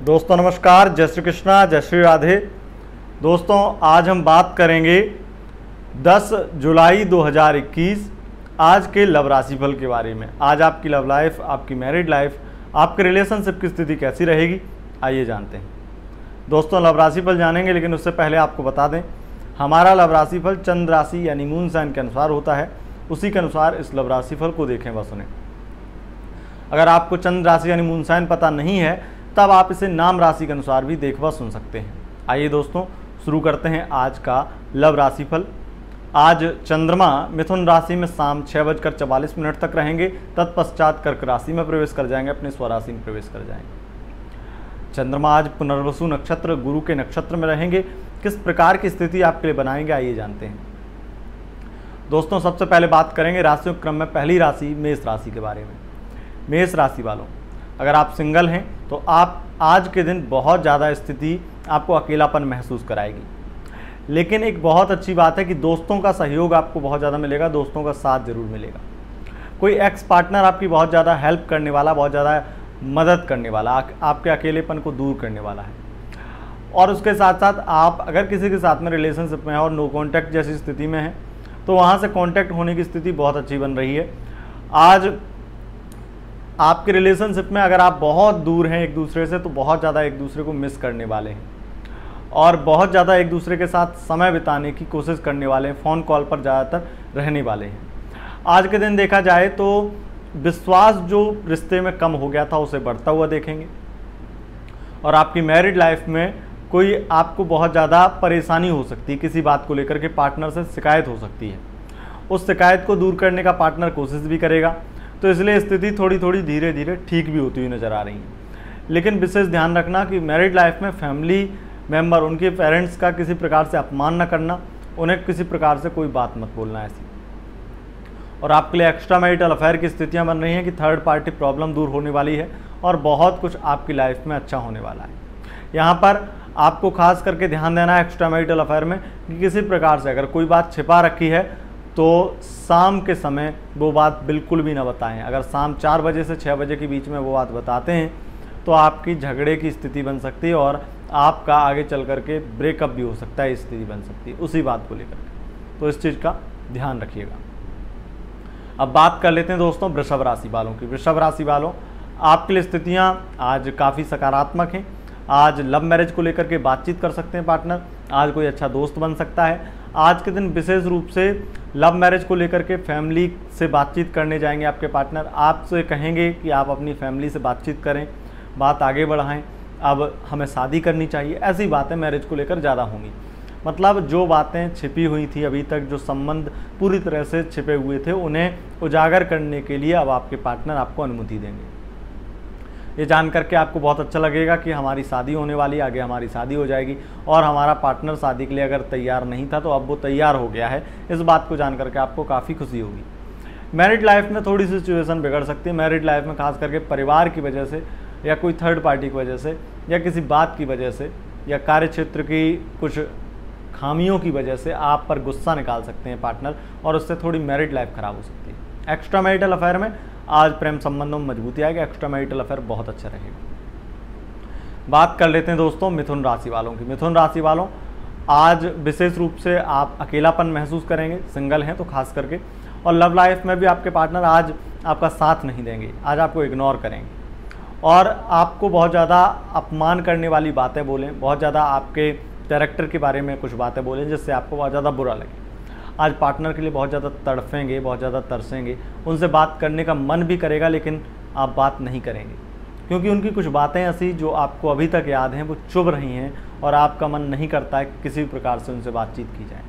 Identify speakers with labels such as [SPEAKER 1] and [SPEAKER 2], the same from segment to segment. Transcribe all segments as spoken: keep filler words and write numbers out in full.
[SPEAKER 1] दोस्तों नमस्कार, जय श्री कृष्णा, जय श्री राधे। दोस्तों आज हम बात करेंगे दस जुलाई दो हज़ार इक्कीस आज के लव राशिफल के बारे में। आज आपकी लव लाइफ, आपकी मैरिड लाइफ, आपके रिलेशनशिप की स्थिति कैसी रहेगी, आइए जानते हैं। दोस्तों लव राशिफल जानेंगे, लेकिन उससे पहले आपको बता दें हमारा लव राशिफल चंद्र राशि यानी मून साइन के अनुसार होता है। उसी के अनुसार इस लव राशिफल को देखें व सुने। अगर आपको चंद्र राशि यानी मून साइन पता नहीं है तब आप इसे नाम राशि के अनुसार भी देख व सुन सकते हैं। आइए दोस्तों शुरू करते हैं आज का लव राशिफल। आज चंद्रमा मिथुन राशि में शाम छः बजकर चवालीस मिनट तक रहेंगे। तत्पश्चात कर्क राशि में प्रवेश कर जाएंगे, अपने स्वराशि में प्रवेश कर जाएंगे। चंद्रमा आज पुनर्वसु नक्षत्र गुरु के नक्षत्र में रहेंगे। किस प्रकार की स्थिति आपके लिए बनाएंगे, आइए जानते हैं। दोस्तों सबसे पहले बात करेंगे राशियों क्रम में पहली राशि मेष राशि के बारे में। मेष राशि वालों, अगर आप सिंगल हैं तो आप आज के दिन बहुत ज़्यादा स्थिति आपको अकेलापन महसूस कराएगी, लेकिन एक बहुत अच्छी बात है कि दोस्तों का सहयोग आपको बहुत ज़्यादा मिलेगा, दोस्तों का साथ जरूर मिलेगा। कोई एक्स पार्टनर आपकी बहुत ज़्यादा हेल्प करने वाला, बहुत ज़्यादा मदद करने वाला, आपके अकेलेपन को दूर करने वाला है। और उसके साथ साथ आप अगर किसी के साथ में रिलेशनशिप में है और नो कॉन्टैक्ट जैसी स्थिति में है तो वहाँ से कॉन्टैक्ट होने की स्थिति बहुत अच्छी बन रही है। आज आपके रिलेशनशिप में अगर आप बहुत दूर हैं एक दूसरे से तो बहुत ज़्यादा एक दूसरे को मिस करने वाले हैं और बहुत ज़्यादा एक दूसरे के साथ समय बिताने की कोशिश करने वाले हैं, फ़ोन कॉल पर ज़्यादातर रहने वाले हैं। आज के दिन देखा जाए तो विश्वास जो रिश्ते में कम हो गया था उसे बढ़ता हुआ देखेंगे। और आपकी मैरिड लाइफ में कोई आपको बहुत ज़्यादा परेशानी हो सकती है, किसी बात को लेकर के पार्टनर से शिकायत हो सकती है। उस शिकायत को दूर करने का पार्टनर कोशिश भी करेगा, तो इसलिए स्थिति थोड़ी थोड़ी धीरे धीरे ठीक भी होती हुई नज़र आ रही है। लेकिन विशेष ध्यान रखना कि मैरिड लाइफ में फैमिली मेंबर, उनके पेरेंट्स का किसी प्रकार से अपमान न करना, उन्हें किसी प्रकार से कोई बात मत बोलना ऐसी। और आपके लिए एक्स्ट्रा मैरिटल अफेयर की स्थितियां बन रही हैं कि थर्ड पार्टी प्रॉब्लम दूर होने वाली है और बहुत कुछ आपकी लाइफ में अच्छा होने वाला है। यहाँ पर आपको खास करके ध्यान देना है एक्स्ट्रा मैरिटल अफेयर में कि किसी प्रकार से अगर कोई बात छिपा रखी है तो शाम के समय वो बात बिल्कुल भी ना बताएं। अगर शाम चार बजे से छः बजे के बीच में वो बात बताते हैं तो आपकी झगड़े की स्थिति बन सकती है और आपका आगे चल करके ब्रेकअप भी हो सकता है, स्थिति बन सकती है उसी बात को लेकर के। तो इस चीज़ का ध्यान रखिएगा। अब बात कर लेते हैं दोस्तों वृषभ राशि वालों की। वृषभ राशि वालों, आपके लिए स्थितियाँ आज काफ़ी सकारात्मक हैं। आज लव मैरिज को लेकर के बातचीत कर सकते हैं पार्टनर, आज कोई अच्छा दोस्त बन सकता है। आज के दिन विशेष रूप से लव मैरिज को लेकर के फैमिली से बातचीत करने जाएंगे आपके पार्टनर। आपसे कहेंगे कि आप अपनी फैमिली से बातचीत करें, बात आगे बढ़ाएं, अब हमें शादी करनी चाहिए, ऐसी बातें मैरिज को लेकर ज़्यादा होंगी। मतलब जो बातें छिपी हुई थी अभी तक, जो संबंध पूरी तरह से छिपे हुए थे, उन्हें उजागर करने के लिए अब आपके पार्टनर आपको अनुमति देंगे। ये जान करके आपको बहुत अच्छा लगेगा कि हमारी शादी होने वाली है, आगे हमारी शादी हो जाएगी और हमारा पार्टनर शादी के लिए अगर तैयार नहीं था तो अब वो तैयार हो गया है। इस बात को जान करके आपको काफ़ी खुशी होगी। मैरिड लाइफ में थोड़ी सी सिचुएशन बिगड़ सकती है। मैरिड लाइफ में खास करके परिवार की वजह से या कोई थर्ड पार्टी की वजह से या किसी बात की वजह से या कार्य क्षेत्र की कुछ खामियों की वजह से आप पर गुस्सा निकाल सकते हैं पार्टनर और उससे थोड़ी मैरिड लाइफ ख़राब हो सकती है। एक्स्ट्रा मैरिटल अफेयर में आज प्रेम संबंधों में मजबूती आएगी, एक्स्ट्रा मैरिटल अफेयर बहुत अच्छा रहेगा। बात कर लेते हैं दोस्तों मिथुन राशि वालों की। मिथुन राशि वालों, आज विशेष रूप से आप अकेलापन महसूस करेंगे, सिंगल हैं तो खास करके। और लव लाइफ में भी आपके पार्टनर आज आपका साथ नहीं देंगे, आज आपको इग्नोर करेंगे और आपको बहुत ज़्यादा अपमान करने वाली बातें बोलें, बहुत ज़्यादा आपके कैरेक्टर के बारे में कुछ बातें बोलें जिससे आपको बहुत ज़्यादा बुरा लगे। आज पार्टनर के लिए बहुत ज़्यादा तड़फेंगे, बहुत ज़्यादा तरसेंगे, उनसे बात करने का मन भी करेगा लेकिन आप बात नहीं करेंगे क्योंकि उनकी कुछ बातें ऐसी जो आपको अभी तक याद हैं वो चुभ रही हैं और आपका मन नहीं करता है कि किसी भी प्रकार से उनसे बातचीत की जाए।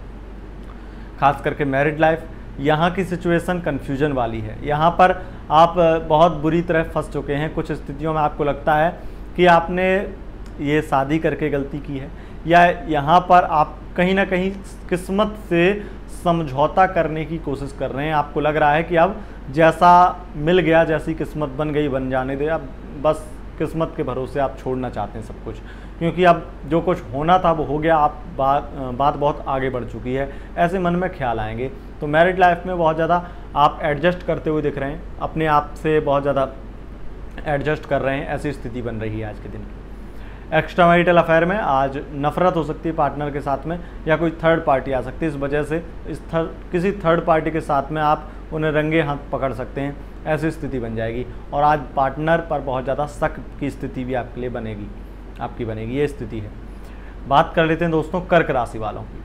[SPEAKER 1] खास करके मैरिड लाइफ, यहाँ की सिचुएशन कन्फ्यूजन वाली है। यहाँ पर आप बहुत बुरी तरह फंस चुके हैं। कुछ स्थितियों में आपको लगता है कि आपने ये शादी करके गलती की है या यहाँ पर आप कहीं ना कहीं किस्मत से समझौता करने की कोशिश कर रहे हैं। आपको लग रहा है कि अब जैसा मिल गया, जैसी किस्मत बन गई बन जाने दे, अब बस किस्मत के भरोसे आप छोड़ना चाहते हैं सब कुछ, क्योंकि अब जो कुछ होना था वो हो गया, आप बात बात बहुत आगे बढ़ चुकी है, ऐसे मन में ख्याल आएंगे। तो मैरिड लाइफ में बहुत ज़्यादा आप एडजस्ट करते हुए दिख रहे हैं, अपने आप से बहुत ज़्यादा एडजस्ट कर रहे हैं, ऐसी स्थिति बन रही है आज के दिन की। एक्स्ट्रा मैरिटल अफेयर में आज नफरत हो सकती है पार्टनर के साथ में, या कोई थर्ड पार्टी आ सकती है। इस वजह से इस थर्ड किसी थर्ड पार्टी के साथ में आप उन्हें रंगे हाथ पकड़ सकते हैं, ऐसी स्थिति बन जाएगी। और आज पार्टनर पर बहुत ज़्यादा शक की स्थिति भी आपके लिए बनेगी आपकी बनेगी ये स्थिति है। बात कर लेते हैं दोस्तों कर्क राशि वालों की।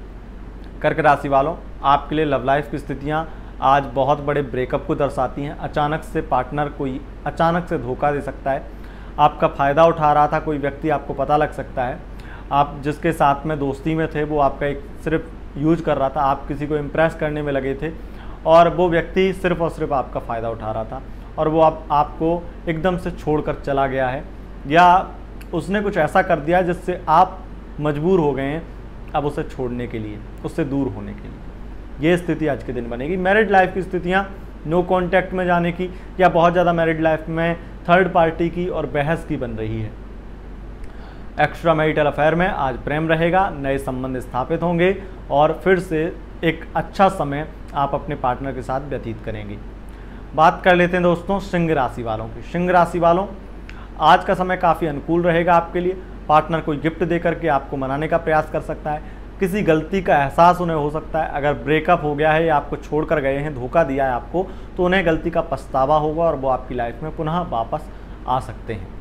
[SPEAKER 1] कर्क राशि वालों, आपके लिए लव लाइफ की स्थितियाँ आज बहुत बड़े ब्रेकअप को दर्शाती हैं। अचानक से पार्टनर कोई अचानक से धोखा दे सकता है, आपका फ़ायदा उठा रहा था कोई व्यक्ति, आपको पता लग सकता है। आप जिसके साथ में दोस्ती में थे वो आपका एक सिर्फ यूज कर रहा था, आप किसी को इम्प्रेस करने में लगे थे और वो व्यक्ति सिर्फ और सिर्फ आपका फ़ायदा उठा रहा था और वो आप आपको एकदम से छोड़कर चला गया है, या उसने कुछ ऐसा कर दिया जिससे आप मजबूर हो गए हैं अब उसे छोड़ने के लिए, उससे दूर होने के लिए। ये स्थिति आज के दिन बनेगी। मैरिड लाइफ की स्थितियाँ नो कांटेक्ट में जाने की या बहुत ज़्यादा मैरिड लाइफ में थर्ड पार्टी की और बहस की बन रही है। एक्स्ट्रा मैरिटल अफेयर में आज प्रेम रहेगा, नए संबंध स्थापित होंगे और फिर से एक अच्छा समय आप अपने पार्टनर के साथ व्यतीत करेंगे। बात कर लेते हैं दोस्तों सिंह राशि वालों की। सिंह राशि वालों, आज का समय काफ़ी अनुकूल रहेगा आपके लिए। पार्टनर कोई गिफ्ट दे करके आपको मनाने का प्रयास कर सकता है, किसी गलती का एहसास उन्हें हो सकता है। अगर ब्रेकअप हो गया है या आपको छोड़कर गए हैं, धोखा दिया है आपको, तो उन्हें गलती का पछतावा होगा और वो आपकी लाइफ में पुनः वापस आ सकते हैं।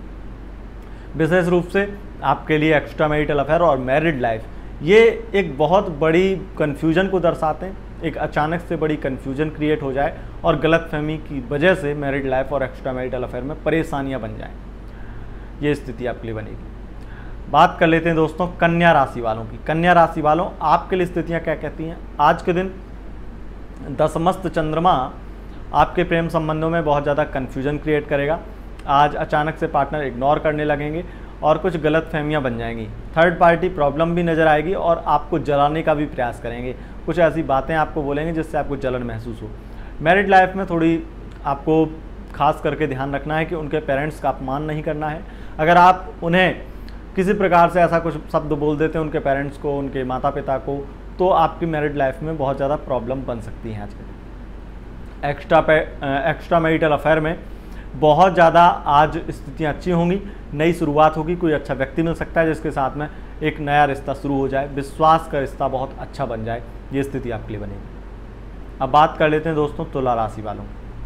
[SPEAKER 1] विशेष रूप से आपके लिए एक्स्ट्रा मैरिटल अफेयर और मैरिड लाइफ ये एक बहुत बड़ी कन्फ्यूजन को दर्शाते हैं। एक अचानक से बड़ी कन्फ्यूजन क्रिएट हो जाए और गलतफहमी की वजह से मैरिड लाइफ और एक्स्ट्रा मैरिटल अफेयर में परेशानियां बन जाएं, ये स्थिति आपके लिए बनेगी। बात कर लेते हैं दोस्तों कन्या राशि वालों की। कन्या राशि वालों, आपके लिए स्थितियां क्या कहती हैं? आज के दिन दशमस्त चंद्रमा आपके प्रेम संबंधों में बहुत ज़्यादा कन्फ्यूजन क्रिएट करेगा। आज अचानक से पार्टनर इग्नोर करने लगेंगे और कुछ गलत फहमियाँ बन जाएंगी। थर्ड पार्टी प्रॉब्लम भी नज़र आएगी और आपको जलाने का भी प्रयास करेंगे। कुछ ऐसी बातें आपको बोलेंगे जिससे आपको जलन महसूस हो। मैरिड लाइफ में थोड़ी आपको खास करके ध्यान रखना है कि उनके पेरेंट्स का अपमान नहीं करना है। अगर आप उन्हें किसी प्रकार से ऐसा कुछ शब्द बोल देते हैं उनके पेरेंट्स को, उनके माता पिता को, तो आपकी मैरिड लाइफ में बहुत ज़्यादा प्रॉब्लम बन सकती हैं आज के दिन। एक्स्ट्रा पे एक्स्ट्रा मैरिटल अफेयर में बहुत ज़्यादा आज स्थितियाँ अच्छी होंगी, नई शुरुआत होगी, कोई अच्छा व्यक्ति मिल सकता है जिसके साथ में एक नया रिश्ता शुरू हो जाए, विश्वास का रिश्ता बहुत अच्छा बन जाए, ये स्थिति आपके लिए बनेगी। अब बात कर लेते हैं दोस्तों तुला राशि वालों।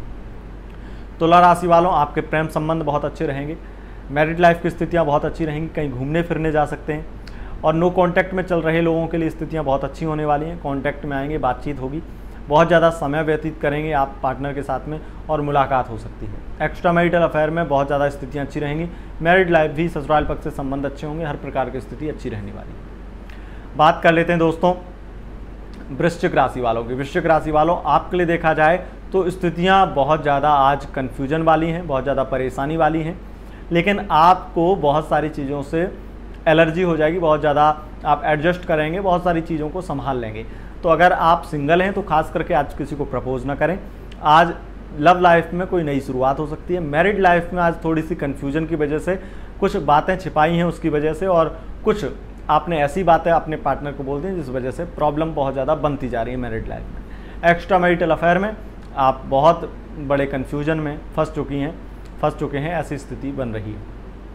[SPEAKER 1] तुला राशि वालों, आपके प्रेम संबंध बहुत अच्छे रहेंगे, मैरिड लाइफ की स्थितियाँ बहुत अच्छी रहेंगी, कहीं घूमने फिरने जा सकते हैं और नो कांटेक्ट में चल रहे लोगों के लिए स्थितियाँ बहुत अच्छी होने वाली हैं। कांटेक्ट में आएंगे, बातचीत होगी, बहुत ज़्यादा समय व्यतीत करेंगे आप पार्टनर के साथ में और मुलाकात हो सकती है। एक्स्ट्रा मैरिटल अफेयर में बहुत ज़्यादा स्थितियाँ अच्छी रहेंगी। मैरिड लाइफ भी, ससुराल पक्ष से संबंध अच्छे होंगे, हर प्रकार की स्थिति अच्छी रहने वाली है। बात कर लेते हैं दोस्तों वृश्चिक राशि वालों की। वृश्चिक राशि वालों, आपके लिए देखा जाए तो स्थितियाँ बहुत ज़्यादा आज कन्फ्यूजन वाली हैं, बहुत ज़्यादा परेशानी वाली हैं, लेकिन आपको बहुत सारी चीज़ों से एलर्जी हो जाएगी, बहुत ज़्यादा आप एडजस्ट करेंगे, बहुत सारी चीज़ों को संभाल लेंगे। तो अगर आप सिंगल हैं तो खास करके आज किसी को प्रपोज ना करें। आज लव लाइफ में कोई नई शुरुआत हो सकती है। मैरिड लाइफ में आज थोड़ी सी कन्फ्यूजन की वजह से कुछ बातें छिपाई हैं उसकी वजह से, और कुछ आपने ऐसी बातें अपने पार्टनर को बोल दी जिस वजह से प्रॉब्लम बहुत ज़्यादा बनती जा रही है मैरिड लाइफ में। एक्स्ट्रा मैरिटल अफेयर में आप बहुत बड़े कन्फ्यूजन में फंस चुकी हैं फंस चुके हैं ऐसी स्थिति बन रही है।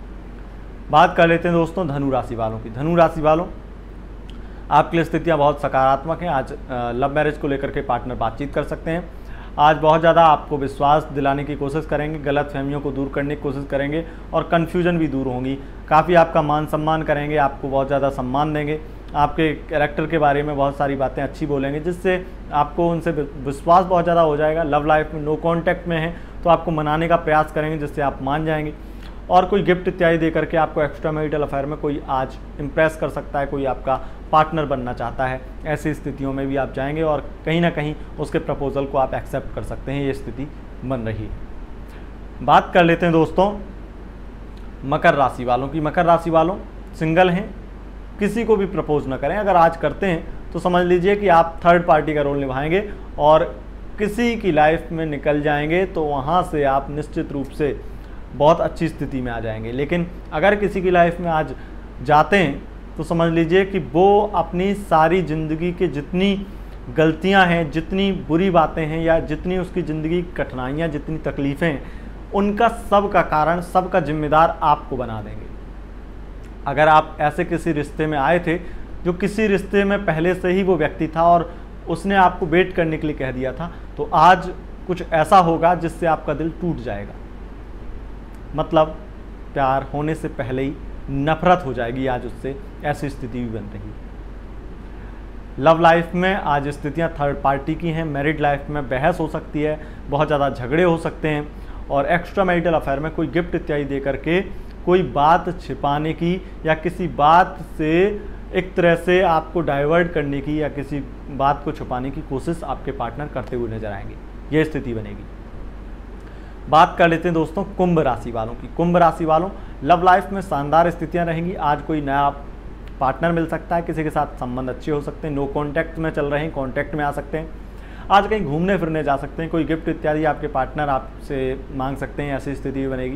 [SPEAKER 1] बात कर लेते हैं दोस्तों धनु राशि वालों की। धनु राशि वालों, आपके लिए स्थितियाँ बहुत सकारात्मक हैं। आज लव मैरिज को लेकर के पार्टनर बातचीत कर सकते हैं। आज बहुत ज़्यादा आपको विश्वास दिलाने की कोशिश करेंगे, गलत फहमियों को दूर करने की कोशिश करेंगे और कन्फ्यूजन भी दूर होंगी। काफ़ी आपका मान सम्मान करेंगे, आपको बहुत ज़्यादा सम्मान देंगे, आपके कैरेक्टर के बारे में बहुत सारी बातें अच्छी बोलेंगे जिससे आपको उनसे विश्वास बहुत ज़्यादा हो जाएगा। लव लाइफ में नो कॉन्टैक्ट में है तो आपको मनाने का प्रयास करेंगे जिससे आप मान जाएंगे और कोई गिफ्ट इत्यादि दे करके आपको एक्स्ट्रा मैरिटल अफेयर में कोई आज इम्प्रेस कर सकता है, कोई आपका पार्टनर बनना चाहता है। ऐसी स्थितियों में भी आप जाएंगे और कहीं ना कहीं उसके प्रपोजल को आप एक्सेप्ट कर सकते हैं, ये स्थिति बन रही है। बात कर लेते हैं दोस्तों मकर राशि वालों की। मकर राशि वालों, सिंगल हैं, किसी को भी प्रपोज ना करें। अगर आज करते हैं तो समझ लीजिए कि आप थर्ड पार्टी का रोल निभाएंगे और किसी की लाइफ में निकल जाएंगे तो वहाँ से आप निश्चित रूप से बहुत अच्छी स्थिति में आ जाएंगे। लेकिन अगर किसी की लाइफ में आज जाते हैं तो समझ लीजिए कि वो अपनी सारी ज़िंदगी की जितनी गलतियां हैं, जितनी बुरी बातें हैं या जितनी उसकी ज़िंदगी की कठिनाइयाँ, जितनी तकलीफ़ें हैं, उनका सब का कारण, सब का जिम्मेदार आपको बना देंगे। अगर आप ऐसे किसी रिश्ते में आए थे जो किसी रिश्ते में पहले से ही वो व्यक्ति था और उसने आपको वेट करने के लिए कह दिया था, तो आज कुछ ऐसा होगा जिससे आपका दिल टूट जाएगा। मतलब प्यार होने से पहले ही नफरत हो जाएगी आज उससे, ऐसी स्थिति भी बन रही है। लव लाइफ में आज स्थितियां थर्ड पार्टी की हैं। मैरिड लाइफ में बहस हो सकती है, बहुत ज़्यादा झगड़े हो सकते हैं और एक्स्ट्रा मैरिटल अफेयर में कोई गिफ्ट इत्यादि दे करके कोई बात छिपाने की या किसी बात से एक तरह से आपको डाइवर्ट करने की या किसी बात को छुपाने की कोशिश आपके पार्टनर करते हुए नजर आएंगे। ये स्थिति बनेगी। बात कर लेते हैं दोस्तों कुंभ राशि वालों की। कुंभ राशि वालों, लव लाइफ में शानदार स्थितियां रहेंगी। आज कोई नया पार्टनर मिल सकता है, किसी के साथ संबंध अच्छे हो सकते हैं, नो कॉन्टैक्ट में चल रहे हैं, कॉन्टैक्ट में आ सकते हैं। आज कहीं घूमने फिरने जा सकते हैं, कोई गिफ्ट इत्यादि आपके पार्टनर आपसे मांग सकते हैं, ऐसी स्थिति भी बनेगी।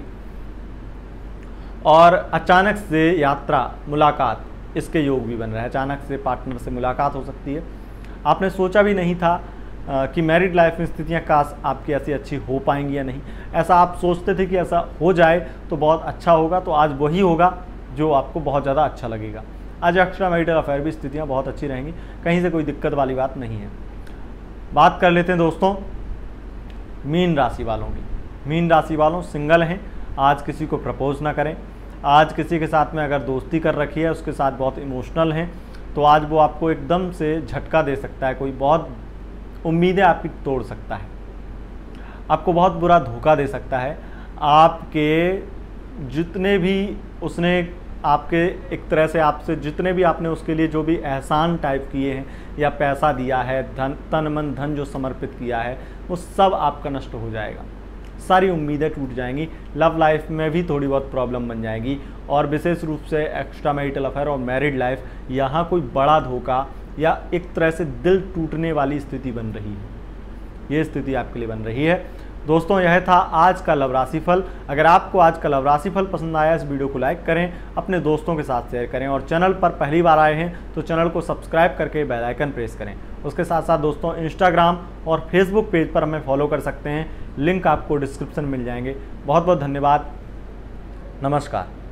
[SPEAKER 1] और अचानक से यात्रा, मुलाकात, इसके योग भी बन रहा है। अचानक से पार्टनर से मुलाकात हो सकती है। आपने सोचा भी नहीं था आ, कि मैरिड लाइफ में स्थितियाँ काश आपकी ऐसी अच्छी हो पाएंगी या नहीं। ऐसा आप सोचते थे कि ऐसा हो जाए तो बहुत अच्छा होगा, तो आज वही होगा जो आपको बहुत ज़्यादा अच्छा लगेगा। आज एक्स्ट्रा मैरिटल अफेयर भी स्थितियाँ बहुत अच्छी रहेंगी, कहीं से कोई दिक्कत वाली बात नहीं है। बात कर लेते हैं दोस्तों मीन राशि वालों की। मीन राशि वालों, सिंगल हैं, आज किसी को प्रपोज ना करें। आज किसी के साथ में अगर दोस्ती कर रखी है, उसके साथ बहुत इमोशनल हैं, तो आज वो आपको एकदम से झटका दे सकता है। कोई बहुत उम्मीदें आपकी तोड़ सकता है, आपको बहुत बुरा धोखा दे सकता है। आपके जितने भी उसने आपके एक तरह से आपसे जितने भी आपने उसके लिए जो भी एहसान टाइप किए हैं या पैसा दिया है, धन तन मन धन जो समर्पित किया है, वो सब आपका नष्ट हो जाएगा। सारी उम्मीदें टूट जाएंगी। लव लाइफ में भी थोड़ी बहुत प्रॉब्लम बन जाएगी और विशेष रूप से एक्स्ट्रा मैरिटल अफेयर और मैरिड लाइफ, यहाँ कोई बड़ा धोखा या एक तरह से दिल टूटने वाली स्थिति बन रही है। ये स्थिति आपके लिए बन रही है। दोस्तों, यह था आज का लव राशिफल। अगर आपको आज का लव राशिफल पसंद आया, इस वीडियो को लाइक करें, अपने दोस्तों के साथ शेयर करें और चैनल पर पहली बार आए हैं तो चैनल को सब्सक्राइब करके बेल आइकन प्रेस करें। उसके साथ साथ दोस्तों इंस्टाग्राम और फेसबुक पेज पर हमें फॉलो कर सकते हैं, लिंक आपको डिस्क्रिप्शन मिल जाएंगे। बहुत बहुत धन्यवाद। नमस्कार।